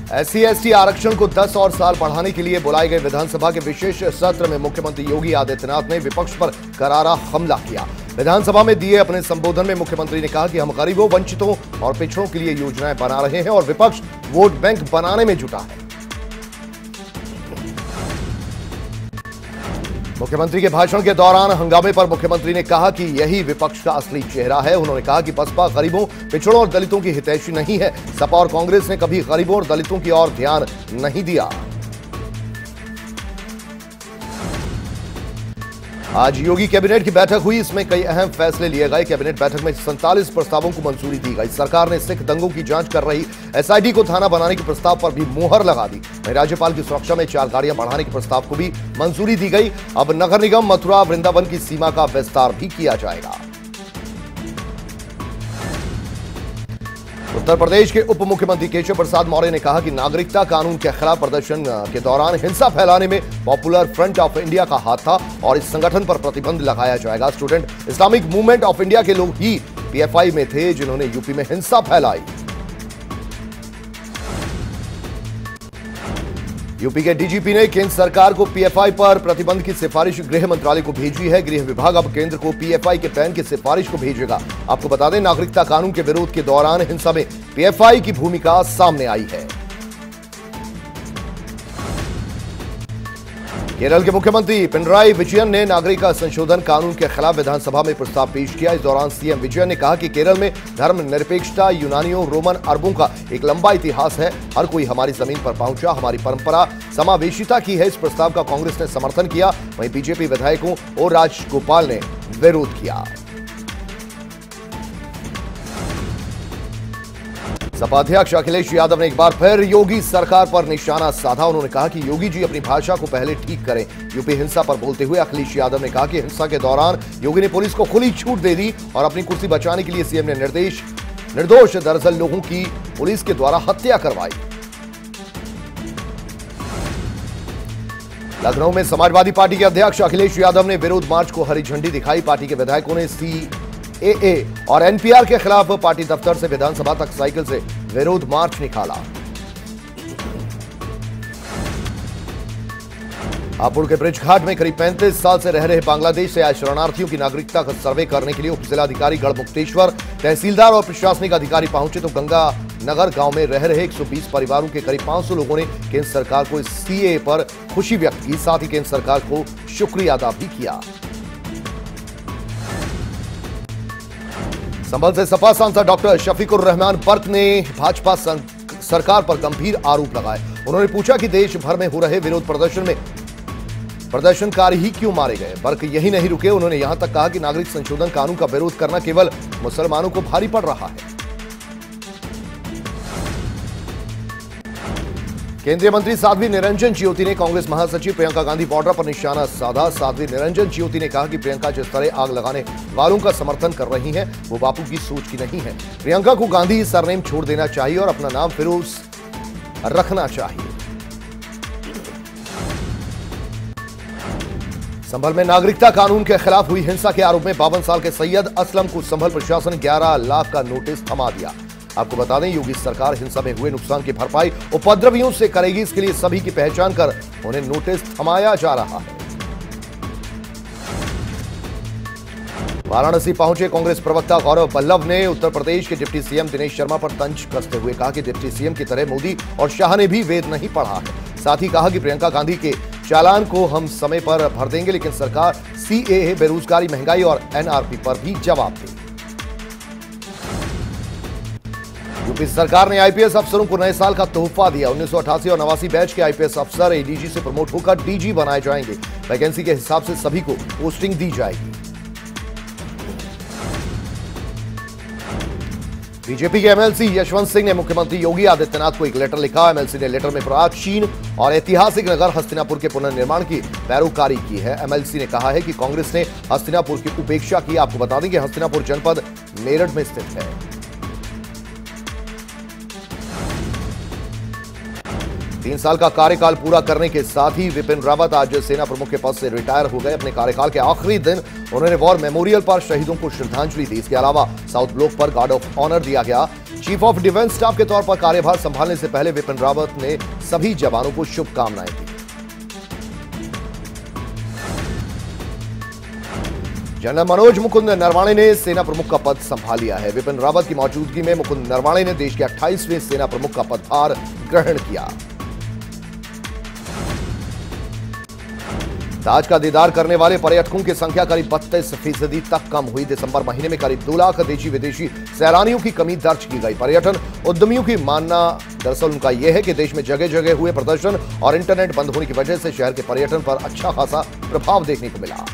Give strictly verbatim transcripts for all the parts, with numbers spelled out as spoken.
SC ST आरक्षण को दस और साल बढ़ाने के लिए बुलाए गए विधानसभा के विशेष सत्र में मुख्यमंत्री योगी आदित्यनाथ ने विपक्ष पर करारा हमला किया। विधानसभा में दिए अपने संबोधन में मुख्यमंत्री ने कहा कि हम गरीबों, वंचितों और पिछड़ों के लिए योजनाएं बना रहे हैं और विपक्ष वोट बैंक बनाने में जुटा है। मुख्यमंत्री के भाषण के दौरान हंगामे पर मुख्यमंत्री ने कहा कि यही विपक्ष का असली चेहरा है। उन्होंने कहा कि बसपा गरीबों, पिछड़ों और दलितों की हितैषी नहीं है। सपा और कांग्रेस ने कभी गरीबों और दलितों की ओर ध्यान नहीं दिया। आज योगी कैबिनेट की बैठक हुई, इसमें कई अहम फैसले लिए गए। कैबिनेट बैठक में सैंतालीस प्रस्तावों को मंजूरी दी गई। सरकार ने सिख दंगों की जांच कर रही एसआईटी को थाना बनाने के प्रस्ताव पर भी मुहर लगा दी। वहीं राज्यपाल की सुरक्षा में चार गाड़ियां बढ़ाने के प्रस्ताव को भी मंजूरी दी गई। अब नगर निगम मथुरा वृंदावन की सीमा का विस्तार भी किया जाएगा। उत्तर प्रदेश के उप मुख्यमंत्री केशव प्रसाद मौर्य ने कहा कि नागरिकता कानून के खिलाफ प्रदर्शन के दौरान हिंसा फैलाने में पॉपुलर फ्रंट ऑफ इंडिया का हाथ था और इस संगठन पर प्रतिबंध लगाया जाएगा। Student Islamic movement of India के लोग ही पीएफआई में थे जिन्होंने यूपी में हिंसा फैलाई। यूपी के डीजीपी ने केंद्र सरकार को पीएफआई पर प्रतिबंध की सिफारिश गृह मंत्रालय को भेजी है। गृह विभाग अब केंद्र को पीएफआई के बैन की सिफारिश को भेजेगा। आपको बता दें, नागरिकता कानून के विरोध के दौरान हिंसा में पीएफआई की भूमिका सामने आई है। केरल के मुख्यमंत्री पिनराई विजयन ने नागरिकता संशोधन कानून के खिलाफ विधानसभा में प्रस्ताव पेश किया। इस दौरान सीएम विजयन ने कहा कि केरल में धर्मनिरपेक्षता यूनानियों, रोमन, अरबों का एक लंबा इतिहास है। हर कोई हमारी जमीन पर पहुंचा। हमारी परंपरा समावेशिता की है। इस प्रस्ताव का कांग्रेस ने समर्थन किया। वहीं बीजेपी विधायकों और राजगोपाल ने विरोध किया। सपा अध्यक्ष अखिलेश यादव ने एक बार फिर योगी सरकार पर निशाना साधा। उन्होंने कहा कि योगी जी अपनी भाषा को पहले ठीक करें। यूपी हिंसा पर बोलते हुए अखिलेश यादव ने कहा कि हिंसा के दौरान योगी ने पुलिस को खुली छूट दे दी और अपनी कुर्सी बचाने के लिए सीएम ने निर्देश निर्दोष दरअसल लोगों की पुलिस के द्वारा हत्या करवाई। लखनऊ में समाजवादी पार्टी के अध्यक्ष अखिलेश यादव ने विरोध मार्च को हरी झंडी दिखाई। पार्टी के विधायकों ने सी एए और एनपीआर के खिलाफ पार्टी दफ्तर से विधानसभा तक साइकिल से विरोध मार्च निकाला। हापुड़ के ब्रिज घाट में करीब पैंतीस साल से रह रहे बांग्लादेश से आए शरणार्थियों की नागरिकता का सर्वे करने के लिए उप जिलाधिकारी गढ़मुक्तेश्वर, तहसीलदार और प्रशासनिक अधिकारी पहुंचे तो गंगा नगर गांव में रह रहे एक सौ बीस परिवारों के करीब पांच सौ लोगों ने केंद्र सरकार को इस सीएए पर खुशी व्यक्त की। साथ ही केंद्र सरकार को शुक्रिया अदा भी किया। संभल से सपा सांसद डॉक्टर शफीकुर रहमान बर्क ने भाजपा सरकार पर गंभीर आरोप लगाए। उन्होंने पूछा कि देश भर में हो रहे विरोध प्रदर्शन में प्रदर्शनकारी ही क्यों मारे गए। बर्क यही नहीं रुके, उन्होंने यहां तक कहा कि नागरिक संशोधन कानून का विरोध करना केवल मुसलमानों को भारी पड़ रहा है। केंद्रीय मंत्री साध्वी निरंजन ज्योति ने कांग्रेस महासचिव प्रियंका गांधी बॉर्डर पर निशाना साधा। साध्वी निरंजन ज्योति ने कहा कि प्रियंका जिस तरह आग लगाने वालों का समर्थन कर रही हैं, वो बापू की सोच की नहीं है। प्रियंका को गांधी सरनेम छोड़ देना चाहिए और अपना नाम फिरोज रखना चाहिए। संभल में नागरिकता कानून के खिलाफ हुई हिंसा के आरोप में बावन साल के सैयद असलम को संभल प्रशासन ग्यारह लाख का नोटिस थमा दिया। आपको बता दें, योगी सरकार हिंसा में हुए नुकसान की भरपाई उपद्रवियों से करेगी। इसके लिए सभी की पहचान कर उन्हें नोटिस थमाया जा रहा है। वाराणसी पहुंचे कांग्रेस प्रवक्ता गौरव बल्लभ ने उत्तर प्रदेश के डिप्टी सीएम दिनेश शर्मा पर तंज कसते हुए कहा कि डिप्टी सीएम की तरह मोदी और शाह ने भी वेद नहीं पढ़ा है। साथ ही कहा कि प्रियंका गांधी के चालान को हम समय पर भर देंगे, लेकिन सरकार सीएए, बेरोजगारी, महंगाई और एनआरपी पर भी जवाब दे। यूपी सरकार ने आईपीएस अफसरों को नए साल का तोहफा दिया। उन्नीस सौ अठासी और नवासी बैच के आईपीएस अफसर एडीजी से प्रमोट होकर डीजी बनाए जाएंगे। वैकेंसी के हिसाब से सभी को पोस्टिंग दी जाएगी। बीजेपी के एमएलसी यशवंत सिंह ने मुख्यमंत्री योगी आदित्यनाथ को एक लेटर लिखा। एमएलसी ने लेटर में प्राचीन और ऐतिहासिक नगर हस्तिनापुर के पुनर्निर्माण की पैरोकारी की है। एमएलसी ने कहा है कि कांग्रेस ने हस्तिनापुर की उपेक्षा की। आपको बता दें कि हस्तिनापुर जनपद मेरठ में स्थित है। तीन साल का कार्यकाल पूरा करने के साथ ही विपिन रावत आज सेना प्रमुख के पद से रिटायर हो गए। अपने कार्यकाल के आखिरी दिन उन्होंने वॉर मेमोरियल पर शहीदों को श्रद्धांजलि दी। इसके अलावा साउथ ब्लॉक पर गार्ड ऑफ ऑनर दिया गया। चीफ ऑफ डिफेंस स्टाफ के तौर पर कार्यभार संभालने से पहले विपिन रावत ने सभी जवानों को शुभकामनाएं दी। जनरल मनोज मुकुंद नरवाणे ने सेना प्रमुख का पद संभाल लिया है। विपिन रावत की मौजूदगी में मुकुंद नरवाणे ने देश के अट्ठाईसवें सेना प्रमुख का पदभार ग्रहण किया। ताज का दीदार करने वाले पर्यटकों की संख्या करीब बत्तीस फीसदी तक कम हुई। दिसंबर महीने में करीब दो लाख देशी विदेशी सैलानियों की कमी दर्ज की गई। पर्यटन उद्यमियों की मानना दरअसल उनका यह है कि देश में जगह जगह हुए प्रदर्शन और इंटरनेट बंद होने की वजह से शहर के पर्यटन पर अच्छा खासा प्रभाव देखने को मिला।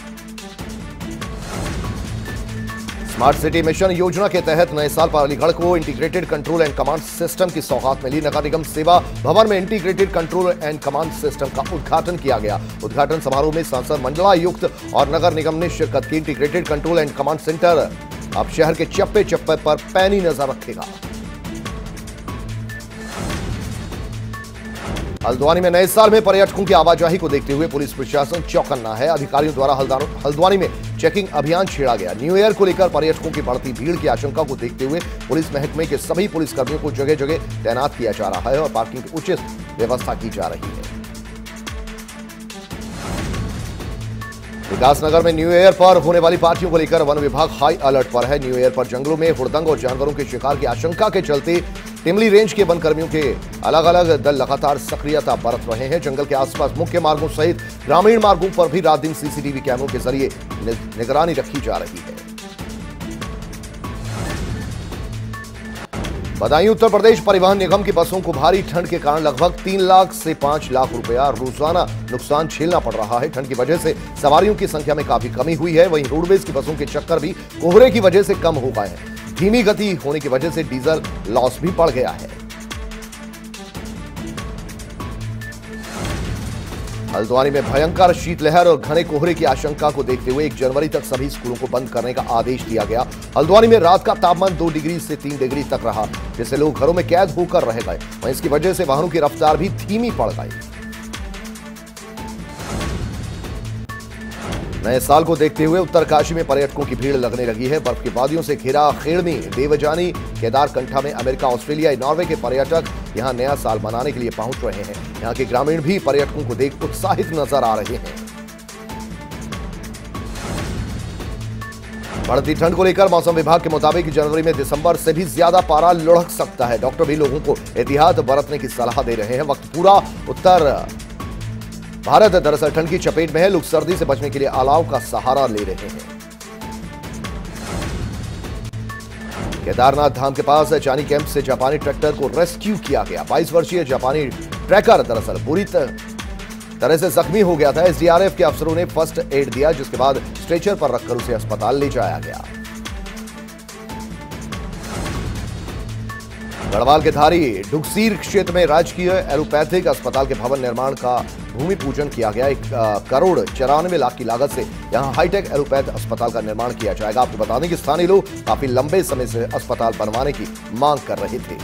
स्मार्ट सिटी मिशन योजना के तहत नए साल पर अलीगढ़ को integrated control and command system की सौगात मिली। नगर निगम सेवा भवन में integrated control and command system का उद्घाटन किया गया। उद्घाटन समारोह में सांसद मंडलायुक्त और नगर निगम ने शिरकत की। Integrated control and command centre अब शहर के चप्पे चप्पे पर पैनी नजर रखेगा। हल्द्वानी में नए साल में पर्यटकों की आवाजाही को देखते हुए पुलिस प्रशासन चौकन्ना है। अधिकारियों द्वारा हल्द्वानी में चेकिंग अभियान छेड़ा गया। न्यू ईयर को लेकर पर्यटकों की बढ़ती भीड़ की आशंका को देखते हुए पुलिस महकमे के सभी पुलिसकर्मियों को जगह जगह तैनात किया जा रहा है और पार्किंग की उचित व्यवस्था की जा रही है। विकासनगर में न्यू ईयर पर होने वाली पार्टियों को लेकर वन विभाग हाई अलर्ट पर है। न्यू ईयर पर जंगलों में हुड़दंग और जानवरों के शिकार की आशंका के चलते टिमली रेंज के वन कर्मियों के अलग अलग दल लगातार सक्रियता बरत रहे हैं। जंगल के आसपास मुख्य मार्गों सहित ग्रामीण मार्गों पर भी रात दिन सीसीटीवी कैमरों के जरिए निगरानी रखी जा रही है। बदायूं उत्तर प्रदेश परिवहन निगम की बसों को भारी ठंड के कारण लगभग तीन लाख से पांच लाख रुपया रोजाना नुकसान झेलना पड़ रहा है। ठंड की वजह से सवारियों की संख्या में काफी कमी हुई है। वहीं रोडवेज की बसों के चक्कर भी कोहरे की वजह से कम हो गए हैं। धीमी गति होने की वजह से डीजल लॉस भी बढ़ गया है। हल्द्वानी में भयंकर शीतलहर और घने कोहरे की आशंका को देखते हुए एक जनवरी तक सभी स्कूलों को बंद करने का आदेश दिया गया। हल्द्वानी में रात का तापमान दो डिग्री से तीन डिग्री तक रहा, जिससे लोग घरों में कैद होकर रह गए। वहीं इसकी वजह से वाहनों की रफ्तार भी धीमी पड़ गई। नए साल को देखते हुए उत्तरकाशी में पर्यटकों की भीड़ लगने लगी है। बर्फ की वादियों से घिरा खेड़मी, देवजानी, केदारकंठा में अमेरिका, ऑस्ट्रेलिया, नॉर्वे के पर्यटक यहां नया साल मनाने के लिए पहुंच रहे हैं। यहां के ग्रामीण भी पर्यटकों को देख उत्साहित नजर आ रहे हैं। बढ़ती ठंड को लेकर मौसम विभाग के मुताबिक जनवरी में दिसंबर से भी ज्यादा पारा लुढ़क सकता है। डॉक्टर भी लोगों को एहतियात बरतने की सलाह दे रहे हैं। वक्त पूरा उत्तर भारत दरअसल ठंड की चपेट में है। लोग सर्दी से बचने के लिए अलाव का सहारा ले रहे हैं। केदारनाथ धाम के पास चानी कैंप से जापानी ट्रैक्टर को रेस्क्यू किया गया। बाईस वर्षीय जापानी ट्रैकर दरअसल बुरी तरह से जख्मी हो गया था। एसडीआरएफ के अफसरों ने फर्स्ट एड दिया, जिसके बाद स्ट्रेचर पर रखकर उसे अस्पताल ले जाया गया। गढ़वाल के धारी डुगसीर क्षेत्र में राजकीय एलोपैथिक अस्पताल के भवन निर्माण का भूमि पूजन किया गया। एक करोड़ चौरानवे लाख की लागत से यहां हाईटेक एलोपैथ अस्पताल का निर्माण किया जाएगा। आपको बता दें कि स्थानीय लोग काफी लंबे समय से अस्पताल बनवाने की मांग कर रहे थे।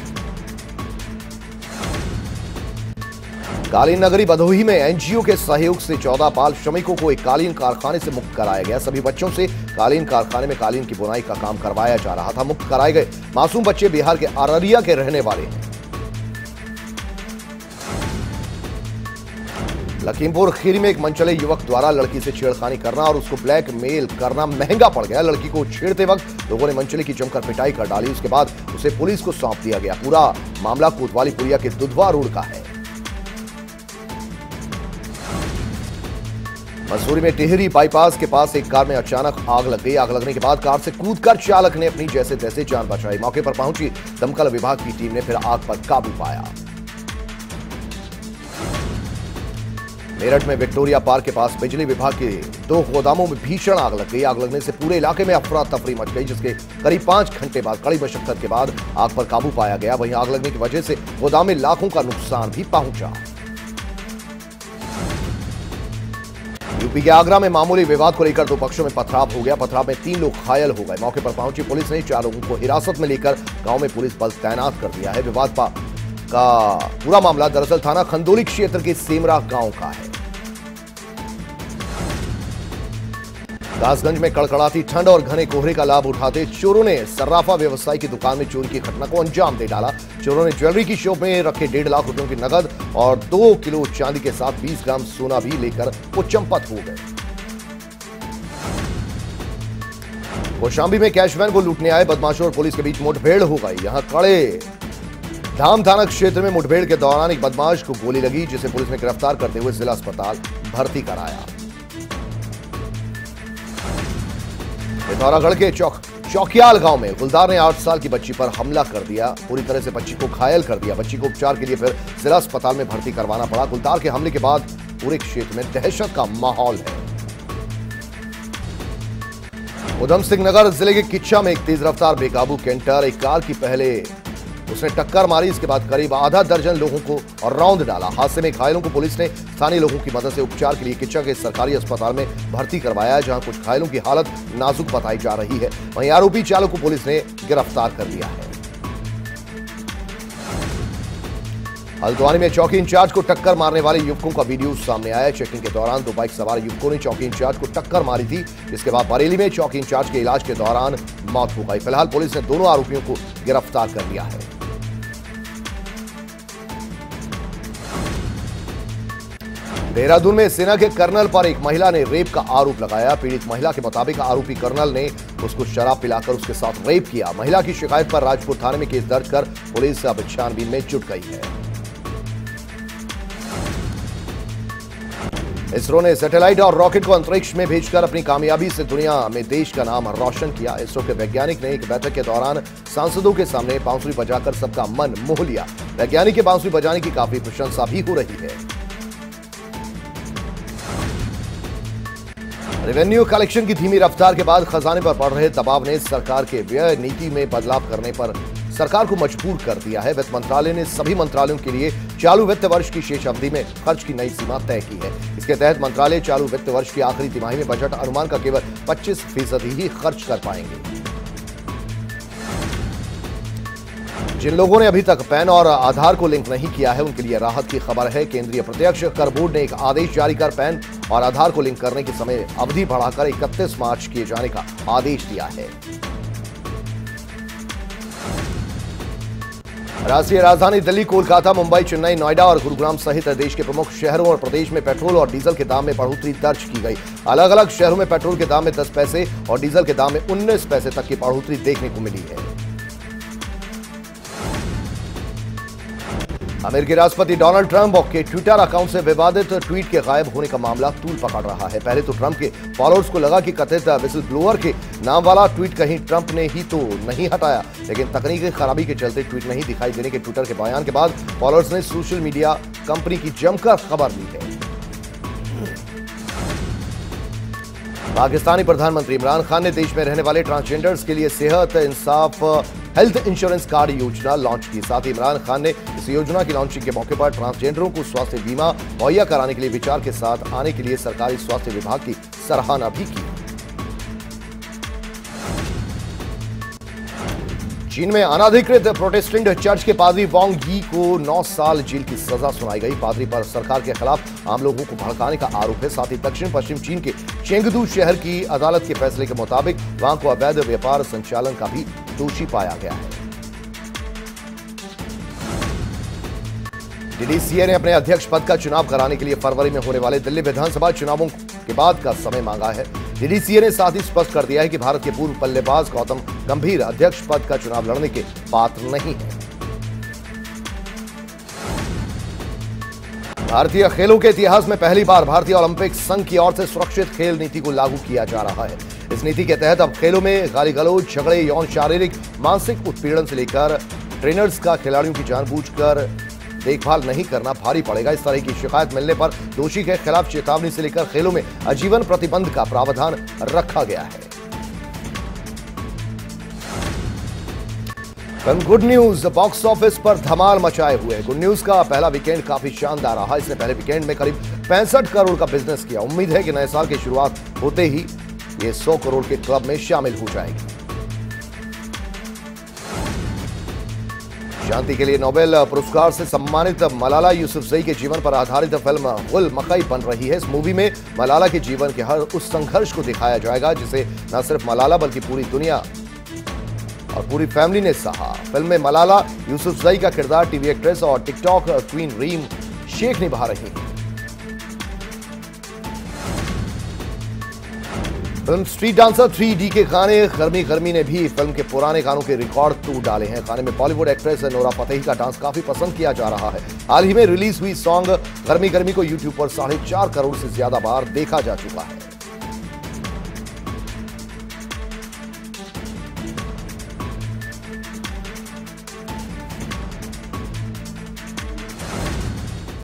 कालीन नगरी भदोही में एनजीओ के सहयोग से चौदह बाल श्रमिकों को एक कालीन कारखाने से मुक्त कराया गया। सभी बच्चों से कालीन कारखाने में कालीन की बुनाई का काम करवाया जा रहा था। मुक्त कराए गए मासूम बच्चे बिहार के अररिया के रहने वाले हैं। लखीमपुर खीरी में एक मनचले युवक द्वारा लड़की से छेड़खानी करना और उसको ब्लैकमेल करना महंगा पड़ गया। लड़की को छेड़ते वक्त लोगों ने मनचले की जमकर पिटाई कर डाली। उसके बाद उसे पुलिस को सौंप दिया गया। पूरा मामला कोतवाली पुलिया के दुधवा रोड का है। मसूरी में टिहरी बाईपास के पास एक कार में अचानक आग लग गई। आग लगने के बाद कार से कूदकर चालक ने अपनी जैसे तैसे जान बचाई। मौके पर पहुंची दमकल विभाग की टीम ने फिर आग पर काबू पाया। मेरठ में विक्टोरिया पार्क के पास बिजली विभाग के दो गोदामों में भीषण आग लग गई। आग लगने से पूरे इलाके में अफरा तफरी मच गई, जिसके करीब पांच घंटे बाद कड़ी मशक्कत के बाद आग पर काबू पाया गया। वहीं आग लगने की वजह से गोदाम में लाखों का नुकसान भी पहुंचा। यूपी के आगरा में मामूली विवाद को लेकर दो पक्षों में पथराव हो गया। पथराव में तीन लोग घायल हो गए। मौके पर पहुंची पुलिस ने चार लोगों को हिरासत में लेकर गांव में पुलिस बल तैनात कर दिया है। विवाद का पूरा मामला दरअसल थाना खंदोली क्षेत्र के सेमरा गांव का है। कासगंज में कड़कड़ाती ठंड और घने कोहरे का लाभ उठाते चोरों ने सर्राफा व्यवसायी की दुकान में चोरी की घटना को अंजाम दे डाला। चोरों ने ज्वेलरी की शॉप में रखे डेढ़ लाख रुपयों की नकद और दो किलो चांदी के साथ बीस ग्राम सोना भी लेकर वो चंपत हो गए। कौशांबी में कैश वैन को लूटने आए बदमाशों और पुलिस के बीच मुठभेड़ हो गई। यहां कड़े धाम थाना क्षेत्र में मुठभेड़ के दौरान एक बदमाश को गोली लगी, जिसे पुलिस ने गिरफ्तार करते हुए जिला अस्पताल भर्ती कराया। पिथौरागढ़ के चौक चौकियाल गांव में गुलदार ने आठ साल की बच्ची पर हमला कर दिया, पूरी तरह से बच्ची को घायल कर दिया। बच्ची को उपचार के लिए फिर जिला अस्पताल में भर्ती करवाना पड़ा। गुलदार के हमले के बाद पूरे क्षेत्र में दहशत का माहौल है। उधम सिंह नगर जिले के किच्चा में एक तेज रफ्तार बेकाबू कैंटर एक कार की पहले उसने टक्कर मारी, इसके बाद करीब आधा दर्जन लोगों को और रौंद डाला। हादसे में घायलों को पुलिस ने स्थानीय लोगों की मदद से उपचार के लिए किच्चा के सरकारी अस्पताल में भर्ती करवाया, जहां कुछ घायलों की हालत नाजुक बताई जा रही है। वहीं आरोपी चालक को पुलिस ने गिरफ्तार कर लिया है। हल्द्वानी में चौकी इंचार्ज को टक्कर मारने वाले युवकों का वीडियो सामने आया। चेकिंग के दौरान दो बाइक सवार युवकों ने चौकी इंचार्ज को टक्कर मारी थी, जिसके बाद बरेली में चौकी इंचार्ज के इलाज के दौरान मौत हो गई। फिलहाल पुलिस ने दोनों आरोपियों को गिरफ्तार कर लिया है। देहरादून में सेना के कर्नल पर एक महिला ने रेप का आरोप लगाया। पीड़ित महिला के मुताबिक आरोपी कर्नल ने उसको शराब पिलाकर उसके साथ रेप किया। महिला की शिकायत पर राजपुर थाने में केस दर्ज कर पुलिस अब छानबीन में जुट गई है। इसरो ने सैटेलाइट और रॉकेट को अंतरिक्ष में भेजकर अपनी कामयाबी से दुनिया में देश का नाम रोशन किया। इसरो के वैज्ञानिक ने एक बैठक के दौरान सांसदों के सामने बांसुरी बजाकर सबका मन मोह लिया। वैज्ञानिक के बांसुरी बजाने की काफी प्रशंसा भी हो रही है। रेवेन्यू कलेक्शन की धीमी रफ्तार के बाद खजाने पर पड़ रहे दबाव ने सरकार के व्यय नीति में बदलाव करने पर सरकार को मजबूर कर दिया है। वित्त मंत्रालय ने सभी मंत्रालयों के लिए चालू वित्त वर्ष की शेष अवधि में खर्च की नई सीमा तय की है। इसके तहत मंत्रालय चालू वित्त वर्ष की आखिरी तिमाही में बजट अनुमान का केवल पच्चीस फीसदी ही खर्च कर पाएंगे। जिन लोगों ने अभी तक पैन और आधार को लिंक नहीं किया है, उनके लिए राहत की खबर है। केंद्रीय प्रत्यक्ष कर बोर्ड ने एक आदेश जारी कर पैन और आधार को लिंक करने की समय अवधि बढ़ाकर इकतीस मार्च किए जाने का आदेश दिया है। राष्ट्रीय राजधानी दिल्ली, कोलकाता, मुंबई, चेन्नई, नोएडा और गुरुग्राम सहित देश के प्रमुख शहरों और प्रदेश में पेट्रोल और डीजल के दाम में बढ़ोतरी दर्ज की गई। अलग अलग शहरों में पेट्रोल के दाम में दस पैसे और डीजल के दाम में उन्नीस पैसे तक की बढ़ोतरी देखने को मिली है। अमेरिकी राष्ट्रपति डोनाल्ड ट्रंप के ट्विटर अकाउंट से विवादित ट्वीट के गायब होने का मामला तूल पकड़ रहा है। पहले तो ट्रंप के फॉलोअर्स को लगा कि कथित विसल ब्लोअर के नाम वाला ट्वीट कहीं ट्रंप ने ही तो नहीं हटाया, लेकिन तकनीकी खराबी के चलते ट्वीट नहीं दिखाई देने के ट्विटर के बयान के बाद फॉलोअर्स ने सोशल मीडिया कंपनी की जमकर खबर ली है। पाकिस्तानी प्रधानमंत्री इमरान खान ने देश में रहने वाले ट्रांसजेंडर्स के लिए Sehat Insaf health insurance card योजना लॉन्च की। साथ ही इमरान खान ने इस योजना की लॉन्चिंग के मौके पर ट्रांसजेंडरों को स्वास्थ्य बीमा मुहैया कराने के लिए विचार के साथ आने के लिए सरकारी स्वास्थ्य विभाग की सराहना भी की। चीन में अनाधिकृत प्रोटेस्टेंट चर्च के पादरी वांग यी को नौ साल जेल की सजा सुनाई गई। पादरी पर सरकार के खिलाफ आम लोगों को भड़काने का आरोप है। साथ ही दक्षिण पश्चिम चीन के चेंगदू शहर की अदालत के फैसले के मुताबिक वांग को अवैध व्यापार संचालन का भी दोषी पाया गया है। डीडीसीए ने अपने अध्यक्ष पद का चुनाव कराने के लिए फरवरी में होने वाले दिल्ली विधानसभा चुनावों के बाद का समय मांगा है। डीडीसीए ने साथ ही स्पष्ट कर दिया है कि भारत के पूर्व बल्लेबाज गौतम गंभीर अध्यक्ष पद का चुनाव लड़ने के पात्र नहीं है। भारतीय खेलों के इतिहास में पहली बार भारतीय ओलंपिक संघ की ओर से सुरक्षित खेल नीति को लागू किया जा रहा है। इस नीति के तहत अब खेलों में गाली गलौज, झगड़े, यौन शारीरिक मानसिक उत्पीड़न से लेकर ट्रेनर्स का खिलाड़ियों की जानबूझकर देखभाल नहीं करना भारी पड़ेगा। इस तरह की शिकायत मिलने पर दोषी के खिलाफ चेतावनी से लेकर खेलों में आजीवन प्रतिबंध का प्रावधान रखा गया है। Film good news box office पर धमाल मचाए हुए। गुड न्यूज का पहला वीकेंड काफी शानदार रहा। इसने पहले वीकेंड में करीब पैंसठ करोड़ का बिजनेस किया। उम्मीद है कि नए साल की शुरुआत होते ही ये सौ करोड़ के क्लब में शामिल हो जाएगी। शांति के लिए नोबेल पुरस्कार से सम्मानित मलाला यूसुफजई के जीवन पर आधारित फिल्म गुल मकई बन रही है। इस मूवी में मलाला के जीवन के हर उस संघर्ष को दिखाया जाएगा जिसे न सिर्फ मलाला बल्कि पूरी दुनिया और पूरी फैमिली ने सहा। फिल्म में मलाला यूसुफजई का किरदार टीवी एक्ट्रेस और टिकटॉक क्वीन रीम शेख निभा रही है। Film street dancer three D के गाने गर्मी गर्मी ने भी फिल्म के पुराने गानों के रिकॉर्ड तोड़ डाले हैं। गाने में बॉलीवुड एक्ट्रेस नोरा फतेही का डांस काफी पसंद किया जा रहा है। हाल ही में रिलीज हुई सॉन्ग गर्मी गर्मी को यूट्यूब पर साढ़े चार करोड़ से ज्यादा बार देखा जा चुका है।